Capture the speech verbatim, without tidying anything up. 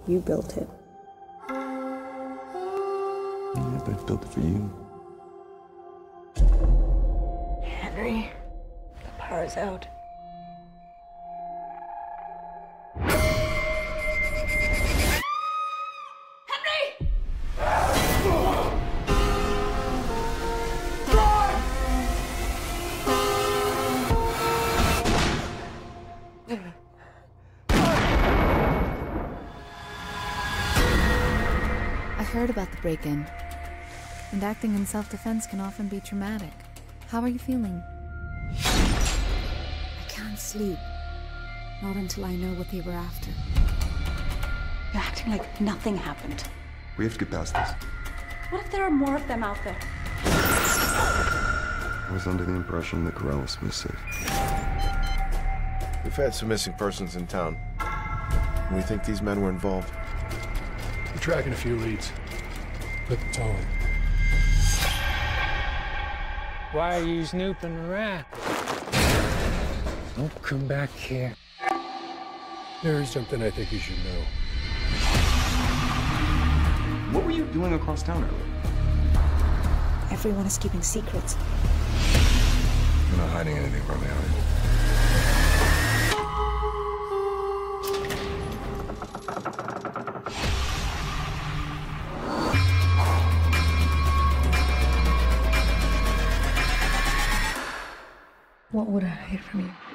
You built it. Yeah, but I built it for you. Henry, the power's out. I heard about the break-in, and acting in self-defense can often be traumatic. How are you feeling? I can't sleep. Not until I know what they were after. You're acting like nothing happened. We have to get past this. What if there are more of them out there? I was under the impression that Corrales was safe. We've had some missing persons in town. We think these men were involved. We're tracking a few leads. Put the tone. Why are you snooping around? Don't come back here. There is something I think you should know. What were you doing across town earlier? Everyone is keeping secrets. You're not hiding anything from me, are you? What would I hide from you?